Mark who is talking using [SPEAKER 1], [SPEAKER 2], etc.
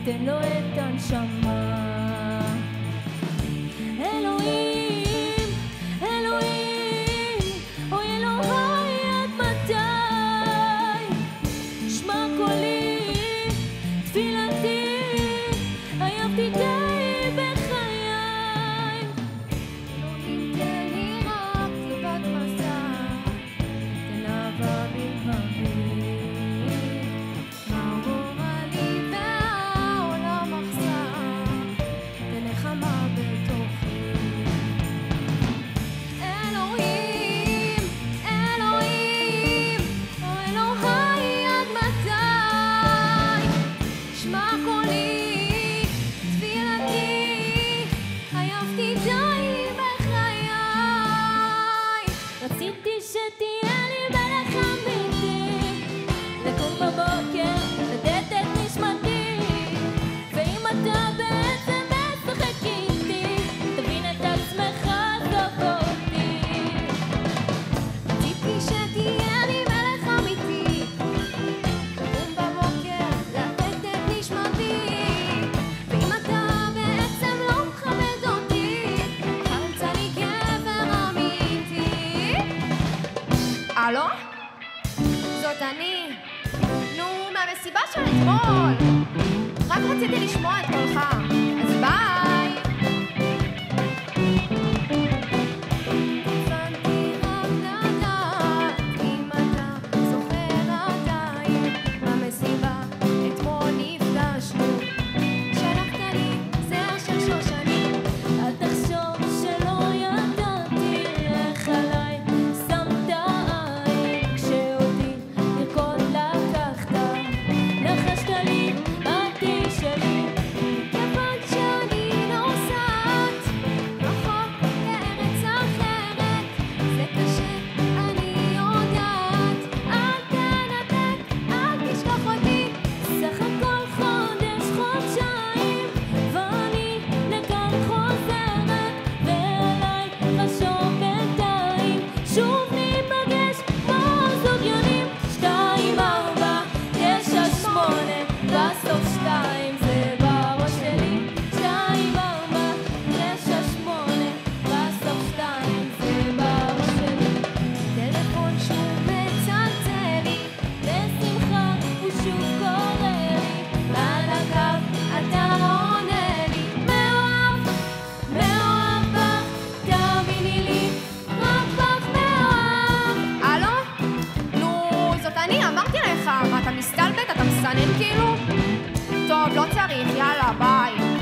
[SPEAKER 1] תן לו את הנשמה. אלוהים, אלוהים, אוי אלוהי עד מתי? שמע קולי, תפילתי, עייפתי די בחיי. אלוהים תן לי רק טיפת מזל, תן אהבה בלבבי. רציתי שתהיה לי מלך אמיתי, לקום בבוקר, לתת את נשמתי, ואם אתה בעצם משחק איתי, תבין את עצמך, עזוב אותי. רציתי שתהיה לי מלך אמיתי, לקום בבוקר, לתת את נשמתי, ואם אתה בעצם לא מכבד אותי, תמצא לי גבר אמיתי. אלו? זאת אני. נו, מהמסיבה של אתמול. רק רציתי לשמוע את קולך. אז ביי. הבנתי רק לדעת אם אתה זוכר עדיין מהמסיבה אתמול נפגשנו. שלחת לי זר של שושנים. אל תחשוב שלא ידעתי איך עליי שמת עין כשאותי לרקוד לקחת. לחשת לי עדי שלי, כיוון שאני נוסעת רחוק לארץ אחרת. זה קשה, אני יודעת. אל תנתק, אל תשכח אותי. סך הכל חודש, חודשיים, ואני לכאן חוזרת, ועליי חשוב בינתיים. שוב ניפגש כמו זוגיונים, 2, 4, 9, 8, בסוף 2 זה בראש שלי. 2, 4, 9, 8, בסוף 2 זה בראש שלי. טלפון שוב מצלצל לי, בשמחה הוא שוב קורא לי, על הקו אתה עונה לי. מאוהב, מאוהב בך, תאמיני לי, רק בך מאוהב. אלו? נו, זאת אני, אמרתי לך. מה, אתה מסתלבט? אתה מסנן כאילו? טוב, לא צריך, יאללה, ביי.